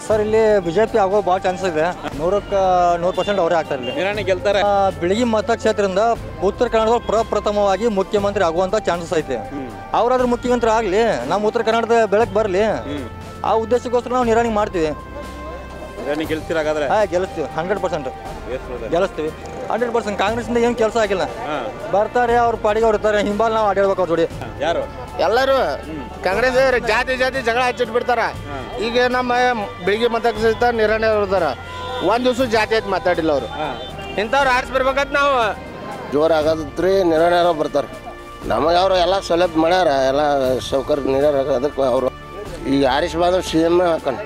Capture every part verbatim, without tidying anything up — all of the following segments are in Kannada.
ಸರ್ ಇಲ್ಲಿ ಬಿಜೆಪಿ ಆಗೋ ಭಾಳ ಚಾನ್ಸ್ ಇದೆ. ನೂರಕ್ಕೆ ನೂರು ಪರ್ಸೆಂಟ್ ಅವರೇ ಆಗ್ತಾರೆ. ಇಲ್ಲಿ ನಿರಾಣಿ ಗೆಲ್ತಾರೆ. ಬೆಳಗಿ ಮತಕ್ಷೇತ್ರದಿಂದ ಉತ್ತರ ಕನ್ನಡದಲ್ಲಿ ಪ್ರಪ್ರಥಮವಾಗಿ ಮುಖ್ಯಮಂತ್ರಿ ಆಗುವಂತ ಚಾನ್ಸಸ್ ಐತೆ. ಅವರಾದ್ರೂ ಮುಖ್ಯಮಂತ್ರಿ ಆಗಲಿ, ನಮ್ಮ ಉತ್ತರ ಕನ್ನಡದ ಬೆಳಕು ಬರಲಿ, ಆ ಉದ್ದೇಶಕ್ಕೋಸ್ಕರ ನಾವು ನಿರಾಣಿ ಮಾಡ್ತೀವಿ. ಗೆಲ್ತೀರ ಹಾಗಾದ್ರೆ? ಹಾಂ ಗೆಲ್ಲಿಸ್ತೀವಿ, ಹಂಡ್ರೆಡ್ ಪರ್ಸೆಂಟ್ ಗೆಲ್ಲಿಸ್ತೀವಿ. ಹಂಡ್ರೆಡ್ ಪರ್ಸೆಂಟ್ ಕಾಂಗ್ರೆಸ್ನಿಂದ ಏನು ಕೆಲಸ ಆಗಿಲ್ಲ. ಬರ್ತಾರೆ ಅವ್ರ ಪಾಡಿಗೆ ಅವ್ರು ಇರ್ತಾರೆ, ಹಿಂಬಾಲ್ ನಾವು ಆಡಾಡ್ಬೇಕು ಅವ್ರ ಜೋಡಿ. ಯಾರು ಎಲ್ಲರೂ ಕಾಂಗ್ರೆಸ್ ಜಾತಿ ಜಾತಿ ಜಗಳ ಹಚ್ಚಿಟ್ಬಿಡ್ತಾರ. ಈಗ ನಮ್ಮ ಬೆಳಿಗ್ಗೆ ಮತಕ್ಷೇತ್ರ ನಿರಾಣಿ ಅವ್ರು ಇರ್ತಾರ, ಒಂದ್ ದಿವ್ಸ ಜಾತಿ ಐತಿ ಮಾತಾಡಿಲ್ಲ ಅವರು. ಇಂಥವ್ರು ಆರಿಸಿ ಬರ್ಬೇಕಂತ ನಾವು ಜೋರು ಆಗೋದ್ರಿ ನಿರಾಣಿ ಅವ್ರು ಬರ್ತಾರೆ. ನಮಗೆ ಅವರು ಎಲ್ಲ ಸೌಲಭ್ಯ ಮಾಡ್ಯಾರ, ಎಲ್ಲ ಸೌಕರ್ಯ ನೀಡ್ಯಾರ. ಅದಕ್ಕೆ ಅವರು ಈಗ ಆರಿಸಿ ಬಂದ್ರೆ ಸಿ ಎಮ್ ಹಾಕೊಂಡು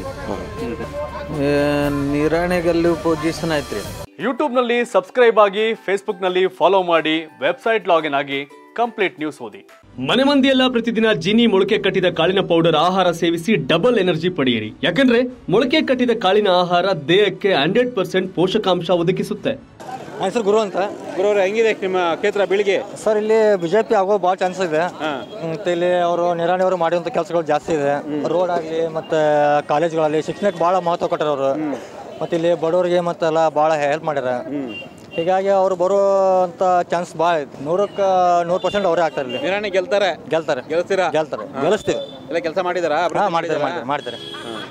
ನಿರಾಣಿಗಲ್ಲಿ ಪೊಸಿಷನ್ ಐತ್ರಿ. ಯೂಟ್ಯೂಬ್ನಲ್ಲಿ ಸಬ್ಸ್ಕ್ರೈಬ್ ಆಗಿ, ಫೇಸ್ಬುಕ್ನಲ್ಲಿ ಫಾಲೋ ಮಾಡಿ, ವೆಬ್ಸೈಟ್ ಲಾಗಿನ್ ಆಗಿ ಕಂಪ್ಲೀಟ್ ನ್ಯೂಸ್ ಓದಿ. ಮನೆ ಮಂದಿಯೆಲ್ಲ ಪ್ರತಿದಿನ ಜೀನಿ ಮೊಳಕೆ ಕಟ್ಟಿದ ಕಾಳಿನ ಪೌಡರ್ ಆಹಾರ ಸೇವಿಸಿ ಡಬಲ್ ಎನರ್ಜಿ ಪಡೆಯಿರಿ. ಯಾಕಂದ್ರೆ ಮೊಳಕೆ ಕಟ್ಟಿದ ಕಾಳಿನ ಆಹಾರ ದೇಹಕ್ಕೆ ಹಂಡ್ರೆಡ್ ಪರ್ಸೆಂಟ್ ಪೋಷಕಾಂಶ ಒದಗಿಸುತ್ತೆ. ಸರ್ ಗುರು ಅಂತ. ಗುರು ಹೆಂಗಿದೆ ನಿಮ್ಮ ಕ್ಷೇತ್ರ ಬೀಳಿಗೆ? ಸರ್ ಇಲ್ಲಿ ಬಿಜೆಪಿ ಆಗೋ ಭಾಳ ಚಾನ್ಸ್ ಇದೆ. ಮತ್ತೆ ಇಲ್ಲಿ ಅವರು ನಿರಾಣಿ ಅವರು ಮಾಡುವಂತ ಕೆಲಸಗಳು ಜಾಸ್ತಿ ಇದೆ. ರೋಡ್ ಆಗಲಿ ಮತ್ತೆ ಕಾಲೇಜ್ಗಳಲ್ಲಿ ಶಿಕ್ಷಣಕ್ಕೆ ಭಾಳ ಮಹತ್ವ ಕೊಟ್ಟರು ಅವರು. ಮತ್ತೆ ಇಲ್ಲಿ ಬಡವರಿಗೆ ಮತ್ತೆಲ್ಲ ಭಾಳ ಹೆಲ್ಪ್ ಮಾಡ್ಯಾರ. ಹೀಗಾಗಿ ಅವ್ರು ಬರುವಂತ ಚಾನ್ಸ್ ಭಾಳ ಇದೆ. ನೂರಕ್ಕೆ ನೂರು ಪರ್ಸೆಂಟ್ ಅವರೇ ಆಗ್ತಾರೆ. ಇಲ್ಲಿ ನಿರಾಣಿ ಗೆಲ್ತಾರೆ. ಗೆಲ್ತಾರೆ ಗೆಲ್ತೀರಾ? ಗೆಲ್ತಾರೆ, ಗೆಲ್ಲಿಸ್ತೀವಿ. ಎಲ್ಲ ಕೆಲಸ ಮಾಡಿದಾರಾ? ಮಾಡ್ತಾರೆ ಮಾಡ್ತಾರೆ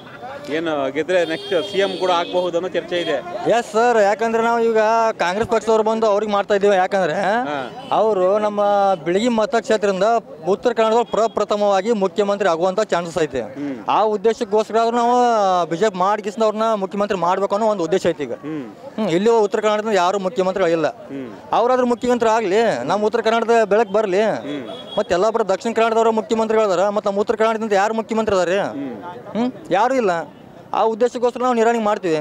ಏನು ಗೆದ್ರೆ ನೆಕ್ಸ್ಟ್ ಸಿ ಎಂ ಕೂಡ ಆಗಬಹುದು ಅನ್ನೋ ಚರ್ಚೆ ಇದೆ. ಎಸ್ ಸರ್, ಯಾಕಂದ್ರೆ ನಾವು ಈಗ ಕಾಂಗ್ರೆಸ್ ಪಕ್ಷದವ್ರು ಬಂದು ಅವ್ರಿಗೆ ಮಾಡ್ತಾ ಇದ್ದೀವಿ. ಯಾಕಂದ್ರೆ ಅವರು ನಮ್ಮ ಬೆಳಗಿ ಮತಕ್ಷೇತ್ರದಿಂದ ಉತ್ತರ ಕನ್ನಡದಲ್ಲಿ ಪ್ರಪ್ರಥಮವಾಗಿ ಮುಖ್ಯಮಂತ್ರಿ ಆಗುವಂತ ಚಾನ್ಸಸ್ ಐತೆ. ಆ ಉದ್ದೇಶಕ್ಕೋಸ್ಕರ ನಾವು ಬಿಜೆಪಿ ಮಾಡಿಕಿಸಿದ ಅವ್ರನ್ನ ಮುಖ್ಯಮಂತ್ರಿ ಮಾಡ್ಬೇಕು ಅನ್ನೋ ಒಂದು ಉದ್ದೇಶ ಐತಿ. ಈಗ ಇಲ್ಲಿ ಉತ್ತರ ಕನ್ನಡದಿಂದ ಯಾರು ಮುಖ್ಯಮಂತ್ರಿಗಳಿಲ್ಲ. ಅವರಾದ್ರೂ ಮುಖ್ಯಮಂತ್ರಿ ಆಗಲಿ, ನಮ್ಮ ಉತ್ತರ ಕನ್ನಡದ ಬೆಳಕು ಬರಲಿ. ಮತ್ತೆ ಎಲ್ಲ ಬರೋ ದಕ್ಷಿಣ ಕನ್ನಡದವರು ಮುಖ್ಯಮಂತ್ರಿಗಳಿದಾರ, ಮತ್ತೆ ನಮ್ಮ ಉತ್ತರ ಕನ್ನಡದಿಂದ ಯಾರು ಮುಖ್ಯಮಂತ್ರಿ ಅದಾರೆ? ಹ್ಮ್ ಯಾರು ಇಲ್ಲ. ಆ ಉದ್ದೇಶಕ್ಕೋಸ್ಕರ ನಾವು ನಿರಾಣಿ ಮಾಡ್ತೀವಿ.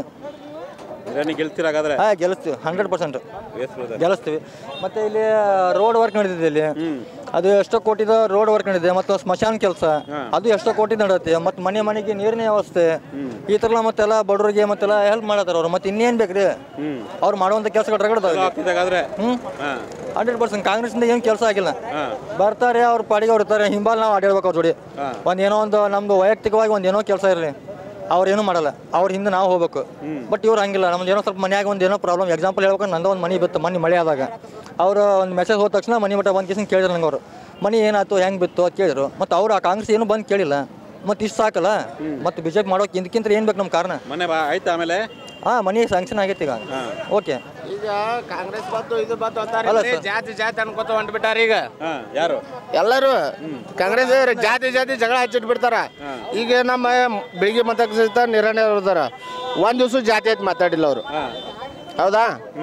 ನಿರಾಣಿ ಗೆಲ್ತೀರ ಹಾಗಾದ್ರೆ? ಹಾಂ ಗೆಲ್ಲಿಸ್ತೀವಿ, ಹಂಡ್ರೆಡ್ ಪರ್ಸೆಂಟ್ ಗೆಲ್ಲಿಸ್ತೀವಿ. ಮತ್ತೆ ಇಲ್ಲಿ ರೋಡ್ ವರ್ಕ್ ನಡೆದಿದೆ. ಇಲ್ಲಿ ಅದು ಎಷ್ಟೋ ಕೋಟಿದ ರೋಡ್ ವರ್ಕ್ ನಡೆದಿದೆ. ಮತ್ತು ಸ್ಮಶಾನ ಕೆಲಸ ಅದು ಎಷ್ಟೋ ಕೋಟಿ ನಡೆಯುತ್ತೆ. ಮತ್ತು ಮನೆ ಮನೆಗೆ ನೀರಿನ ವ್ಯವಸ್ಥೆ ಈ ಥರ ಮತ್ತೆಲ್ಲ ಬಡವರಿಗೆ ಮತ್ತೆಲ್ಲ ಹೆಲ್ಪ್ ಮಾಡತ್ತಾರ ಅವ್ರು. ಮತ್ತೆ ಇನ್ನೇನು ಬೇಕ್ರಿ ಅವ್ರು ಮಾಡುವಂಥ ಕೆಲಸಗಳು ರಗಡದಾವೆ. ಹ್ಞೂ ಹಂಡ್ರೆಡ್ ಪರ್ಸೆಂಟ್ ಕಾಂಗ್ರೆಸ್ನಿಂದ ಏನು ಕೆಲಸ ಆಗಿಲ್ಲ. ಬರ್ತಾರೆ ಅವ್ರ ಪಾಡಿಗೆ ಅವ್ರು ಇರ್ತಾರೆ, ಹಿಂಬಾಲ್ ನಾವು ಆಡಾಡ್ಬೇಕು ಅವ್ರ ಜೋಡಿ. ಒಂದು ಏನೋ ಒಂದು ನಮ್ದು ವೈಯಕ್ತಿಕವಾಗಿ ಒಂದು ಏನೋ ಕೆಲಸ ಇರಲಿ, ಅವ್ರೇನು ಮಾಡಲ್ಲ, ಅವ್ರ ಹಿಂದೆ ನಾವು ಹೋಗ್ಬೇಕು. ಬಟ್ ಇವ್ರು ಹಂಗಿಲ್ಲ. ನಮ್ದು ಏನೋ ಸ್ವಲ್ಪ ಮನೆಯಾಗ ಒಂದು ಏನೋ ಪ್ರಾಬ್ಲಮ್, ಎಕ್ಸಾಂಪಲ್ ಹೇಳ್ಬೇಕು, ನಂದು ಒಂದು ಮನೆ ಬಿತ್ತು ಮನೆ ಮಳೆ ಆದಾಗ. ಅವರು ಒಂದು ಮೆಸೇಜ್ ಹೋದ ತಕ್ಷಣ ಮನೆ ಮಟ್ಟ ಒಂದು ಕೇಸಿನ ಕೇಳಿದ್ರು ನಂಗೆ. ಅವರು ಮನೆ ಏನಾಯ್ತು ಹೆಂಗೆ ಬಿತ್ತು ಅಂತ ಕೇಳಿದ್ರು. ಮತ್ತು ಅವ್ರು ಆ ಕಾಂಗ್ರೆಸ್ ಏನು ಬಂದು ಕೇಳಿಲ್ಲ. ಮತ್ತು ಇಷ್ಟು ಸಾಕಲ್ಲ, ಮತ್ತು ಬಿಜೆಪಿ ಮಾಡೋಕೆ ಇದಕ್ಕಿಂತ ಏನು ಬೇಕು ನಮ್ಮ ಕಾರಣ? ಮನೆ ಆಯ್ತು ಆಮೇಲೆ ಹಾಂ ಮನೆ ಸ್ಯಾಂಕ್ಷನ್ ಆಗೈತಿ ಈಗ. ಓಕೆ, ಈಗ ಕಾಂಗ್ರೆಸ್ ಬಂತು ಇದು ಬಂತು ಅಂತಾರೆ, ಜಾತಿ ಜಾತಿ ಅನ್ಕೋತ ಹೊಂಟ್ಬಿಟ್ಟಾರ. ಈಗ ಯಾರು ಎಲ್ಲರೂ ಕಾಂಗ್ರೆಸ್ ಜಾತಿ ಜಾತಿ ಜಗಳ ಹಚ್ಚಿಟ್ಬಿಡ್ತಾರ. ಈಗ ನಮ್ಮ ಬೆಳಿಗ್ಗೆ ಮತಕ್ಷೇತ್ರ ನಿರಾಣಿ ಅವ್ರು ಇರ್ತಾರ, ಒಂದ್ ದಿವ್ಸ ಜಾತಿ ಐತಿ ಮಾತಾಡಿಲ್ಲ ಅವರು. ಹೌದಾ?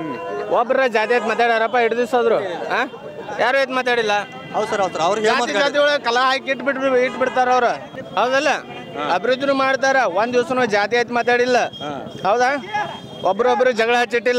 ಒಬ್ರ ಜಾತಿ ಐತಿ ಮಾತಾಡ್ಯಾರಪ್ಪ, ಎರಡು ದಿವಸ ಆದ್ರು ಯಾರು ಐತಿ ಮಾತಾಡಿಲ್ಲ. ಹೌದು ಸರ್, ಹೌದು. ಅವ್ರಿಗೆ ಜಾತಿ ಜಾತಿ ಒಳಗೆ ಕಲಾ ಹಾಕಿ ಇಟ್ಬಿಟ್ಟು ಇಟ್ಬಿಡ್ತಾರ ಅವ್ರು. ಹೌದಲ್ಲ? ಅಭಿವೃದ್ಧಿನೂ ಮಾಡ್ತಾರ, ಒಂದ್ ದಿವ್ಸನೂ ಜಾತಿ ಐತಿ ಮಾತಾಡಿಲ್ಲ. ಹೌದಾ? ಒಬ್ರೊಬ್ರು ಜಗಳ ಹಚ್ಚಿಟ್ಟಿಲ್ಲ.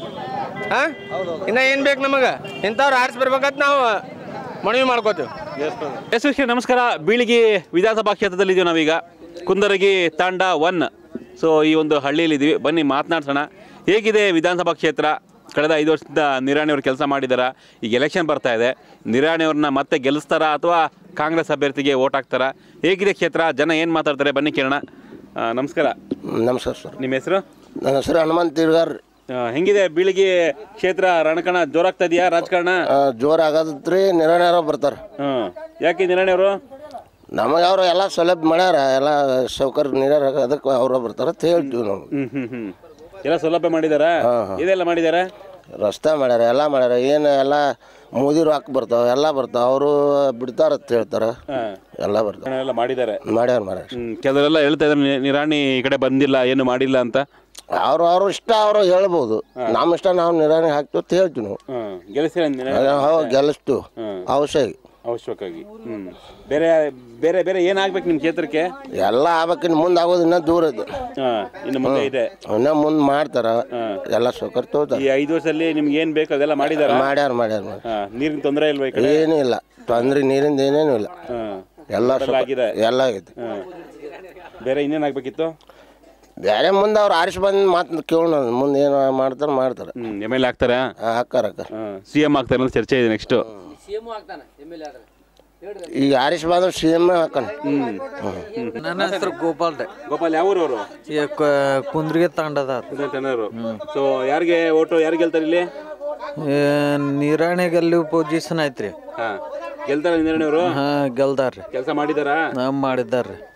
ಹಾ ಇನ್ನ ಏನ್ ಬೇಕು ನಮಗ? ಇಂಥವ್ರು ಆರಿಸಿ ಬರ್ಬೇಕಂತ ನಾವು ಮನವಿ ಮಾಡ್ಕೋತೀವಿ. ಎಸ್ ವೀಕ್ಷಕರೇ ನಮಸ್ಕಾರ. ಬೀಳಿಗಿ ವಿಧಾನಸಭಾ ಕ್ಷೇತ್ರದಲ್ಲಿ ಇದೀವಿ ನಾವೀಗ. ಕುಂದರಗಿ ತಾಂಡ ಒನ್. ಸೊ ಈ ಒಂದು ಹಳ್ಳಿಯಲ್ಲಿದ್ದೀವಿ, ಬನ್ನಿ ಮಾತನಾಡ್ಸೋಣ. ಹೇಗಿದೆ ವಿಧಾನಸಭಾ ಕ್ಷೇತ್ರ? ಕಳೆದ ಐದು ವರ್ಷದಿಂದ ನಿರಾಣಿಯವರು ಕೆಲಸ ಮಾಡಿದಾರ. ಈಗ ಎಲೆಕ್ಷನ್ ಬರ್ತಾ ಇದೆ, ನಿರಾಣಿಯವ್ರನ್ನ ಮತ್ತೆ ಗೆಲ್ಲಿಸ್ತಾರಾ ಅಥವಾ ಕಾಂಗ್ರೆಸ್ ಅಭ್ಯರ್ಥಿಗೆ ಓಟ್ ಹಾಕ್ತಾರಾ? ಹೇಗಿದೆ ಕ್ಷೇತ್ರ? ಜನ ಏನು ಮಾತಾಡ್ತಾರೆ ಬನ್ನಿ ಕೇಳೋಣ. ನಮಸ್ಕಾರ. ನಮಸ್ಕಾರ ಸರ್. ನಿಮ್ಮ ಹೆಸರು? ನನ್ನ ಹೆಸರು ಹನುಮಂತ ತಿರ್ಗಾರ್. ಹೆಂಗಿದೆ ಬೀಳಿಗಿ ಕ್ಷೇತ್ರ? ರಣಕಣ ಜೋರಾಗ್ತಾ ಇದೆಯಾ ರಾಜಕಾರಣ? ಜೋರು ಆಗೋದ್ರಿ ನಿರಾಣಿ ಅವ್ರು ಬರ್ತಾರೆ. ಹ್ಞೂ ಯಾಕೆ ನಿರಾಣಿಯವರು? ನಮಗೆ ಅವರು ಎಲ್ಲ ಸೌಲಭ್ಯ ಮಾಡ್ಯಾರ, ಎಲ್ಲ ಸೌಕರ್ಯ ನೀಡ್ಯಾರ. ಅದಕ್ಕೆ ಅವ್ರ ಬರ್ತಾರ ಅಂತ ಹೇಳ್ತೀವಿ ನಾವು. ಹ್ಞೂ ಹ್ಞೂ ಹ್ಞೂ ಎಲ್ಲ ಸೌಲಭ್ಯ ಮಾಡಿದಾರ? ಇದೆಲ್ಲ ಮಾಡಿದಾರ, ರಸ್ತೆ ಮಾಡ್ಯಾರ, ಎಲ್ಲ ಮಾಡ್ಯಾರ. ಏನು ಎಲ್ಲ ಮೋದಿ ರೊಕ್ಕ ಬರ್ತಾವ, ಎಲ್ಲ ಬರ್ತಾವ. ಅವರು ಬಿಡ್ತಾರಂತ ಹೇಳ್ತಾರ, ಎಲ್ಲ ಬರ್ತಾವ, ಎಲ್ಲ ಮಾಡಿದ್ದಾರೆ. ಮಾಡ್ಯಾರ ಮಾಡ್ಯಾರ. ಕೆಲವರೆಲ್ಲ ಹೇಳ್ತಾ ಇದ್ದಾರೆ ನಿರಾಣಿ ಈ ಕಡೆ ಬಂದಿಲ್ಲ, ಏನು ಮಾಡಿಲ್ಲ ಅಂತ. ಅವ್ರು ಅವ್ರು ಇಷ್ಟ ಅವರು ಹೇಳ್ಬೋದು. ನಮ್ಮ ಇಷ್ಟ ನಾವು ನಿರಾಣಿ ಹಾಕ್ತೀವಿ ಅಂತ ಹೇಳ್ತೀವಿ ನಾವು. ಗೆಲ್ಲಿಸ್ತೀರ? ಹೌದು, ಗೆಲ್ಲಿಸ್ತು ಅವಶ್ಯ ಅವಶ್ಯವಾಗಿ. ಹ್ಮ್ ಬೇರೆ ಬೇರೆ ಬೇರೆ ಏನಾಗ್ಬೇಕು ನಿಮ್ಮ ಕ್ಷೇತ್ರಕ್ಕೆ? ಎಲ್ಲ ಆಗ್ಬೇಕಿನ್ನು ಮುಂದೆ ಆಗೋದು ಇನ್ನೂ ದೂರ ಇದೆ. ಇನ್ನು ಮುಂದೆ ಇದೆ, ಇನ್ನೂ ಮುಂದೆ ಮಾಡ್ತಾರ. ಎಲ್ಲ ಸೌಕರ್ಯ ತಗೋತಾರ. ಈ ಐದು ವರ್ಷದಲ್ಲಿ ನಿಮ್ಗೆ ಏನ್ ಬೇಕು ಅದೆಲ್ಲ ಮಾಡಿದಾರ? ಮಾಡ್ಯಾರ ಮಾಡ್ಯಾರ. ನೀರಿನ ತೊಂದರೆ ಇಲ್ವಾ? ಏನೂ ಇಲ್ಲ ತೊಂದ್ರೆ, ನೀರಿಂದ ಏನೇನು ಇಲ್ಲ, ಎಲ್ಲ ಆಗಿದೆ, ಎಲ್ಲ ಆಗೈತೆ. ಬೇರೆ ಇನ್ನೇನು ಆಗ್ಬೇಕಿತ್ತು? ಬೇರೆ ಮುಂದೆ ಅವ್ರು ಆರಿಸಿ ಬಂದು ಮಾತು ಕೇಳೋಣ, ಮುಂದೆ ಏನು ಮಾಡ್ತಾರೆ ಮಾಡ್ತಾರೆ. ಎಮ್ ಎಲ್ ಎ ಆಗ್ತಾರೆ? ಹಾಕಾರ ಸಿ ಎಂ ಆಗ್ತಾರೆ ಅಂತ ಚರ್ಚೆ ಇದೆ. ನೆಕ್ಸ್ಟ್ ಈಗ ಆರಿಸ್ ಬಂದ್ರೆ ಸಿ ಎಮ್ ಹಾಕಣ. ನನ್ನ ಹೆಸರು ಗೋಪಾಲ್ ರೀ. ಗೋಪಾಲ್ ಯಾವ ಊರವರು? ಕುಂದ್ರಿಗೆ ತಾಂಡದ ಸೊ ಯಾರಿಗೆ ಓಟು ಯಾರು ಗೆಲ್ತಾರೆ ಇಲ್ಲಿ? ನೀರಾಣಿಗಲ್ಲಿ ಪೊಸಿಷನ್ ಐತ್ರಿ. ಹಾ ಗೆಲ್ತಾರ ನೀರಾಣಿಯವರು? ಹಾ ಗೆಲ್ದಾರ್ರಿ. ಕೆಲಸ ಮಾಡಿದಾರಾ? ಮಾಡಿದಾರ್ರಿ.